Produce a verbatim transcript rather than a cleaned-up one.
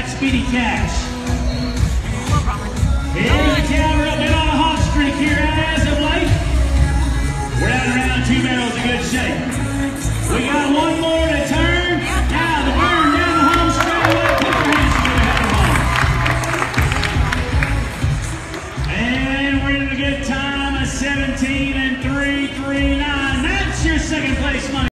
that Speedy Cash. Here's the camera, been on a hot streak here as of late. We're down around two barrels in good shape. We got one more to turn. Now the burn down the home straightaway. Put your hands together, head home. And we're in a good time of seventeen and three three nine. That's your second place money.